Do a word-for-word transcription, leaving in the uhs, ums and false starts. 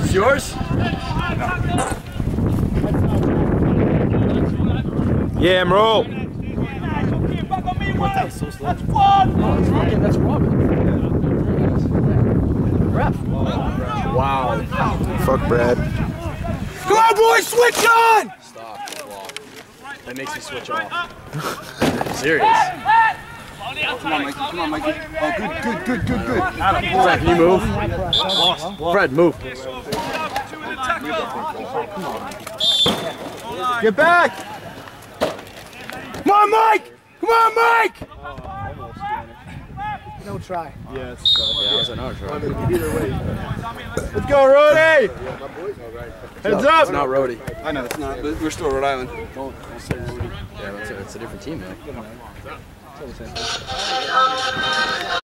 It's yours? Yeah, bro. That's so slow. That's Robin. Ref. Wow. Fuck Brad. Come on, boys, switch on! Stop. That makes you switch off. Serious. Come on, Mikey. Come on, Mikey. Oh, good, good, good, good, good. Fred, can you move? Fred, move. Get back! Come on, Mike! Come on, Mike! No try. Yeah, it's uh, yeah, that was another try. Either way. Let's go, Rhode! Heads up! It's not Rhode. I know it's not, but we're still Rhode Island. Don't, don't say Rhode. Yeah, it's a, it's a different team, though.